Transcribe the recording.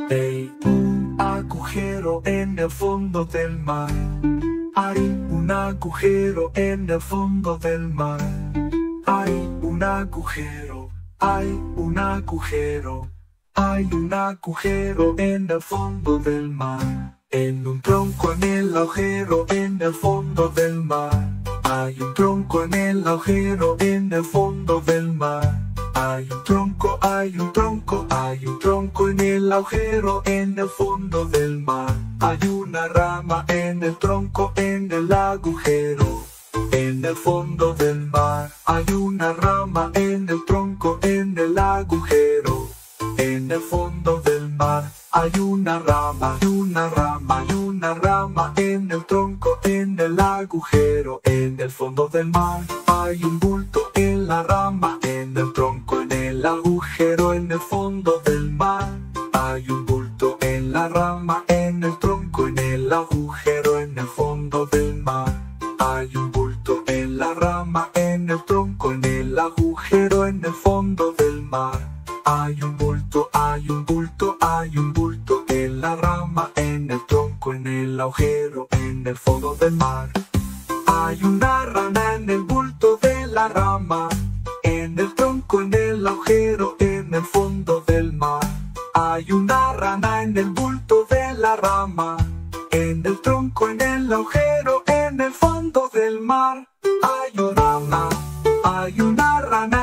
Hay un agujero en el fondo del mar. Hay un agujero en el fondo del mar. Hay un agujero, hay un agujero. Hay un agujero en el fondo del mar. En un tronco en el agujero en el fondo del mar. Hay un tronco en el agujero en el fondo del mar. Hay un tronco, hay un tronco, hay un tronco en el agujero en el fondo del mar. Hay una rama en el tronco en el agujero en el fondo del mar. Hay una rama en el tronco en el agujero en el fondo del mar. Hay una rama, una rama, y una rama en el tronco en el agujero en el fondo del mar. Hay un bulto en la rama, en el tronco, en el agujero en el fondo del mar. Hay un bulto en la rama, en el tronco, en el agujero en el fondo del mar. Hay un bulto en la rama, en el tronco, en el agujero en el fondo del mar. Hay un bulto, hay un bulto, hay un bulto en la rama, en el tronco, en el agujero en el fondo del mar. Hay una rana en el bulto de la rama, en el tronco, en el agujero en el fondo del mar. Hay una rana en el bulto de la rama, en el tronco, en el agujero en el fondo del mar. Hay una rana